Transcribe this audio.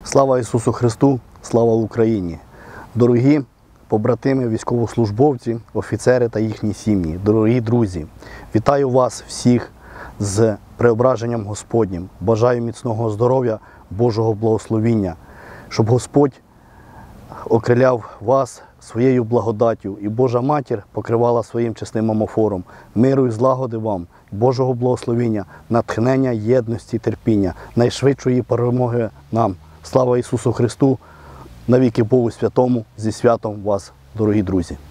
Слава Ісусу Христу! Слава Україні! Дорогі побратими, військовослужбовці, офіцери та їхні сім'ї, дорогі друзі! Вітаю вас всіх з преображенням Господнім. Бажаю міцного здоров'я, Божого благословіння, щоб Господь окриляв вас своєю благодаттю і Божа Матір покривала своїм чесним омофором. Миру і злагоди вам, Божого благословіння, натхнення, єдності, терпіння, найшвидшої перемоги нам. Слава Ісусу Христу! Навіки Богу Святому! Зі святом вас, дорогі друзі!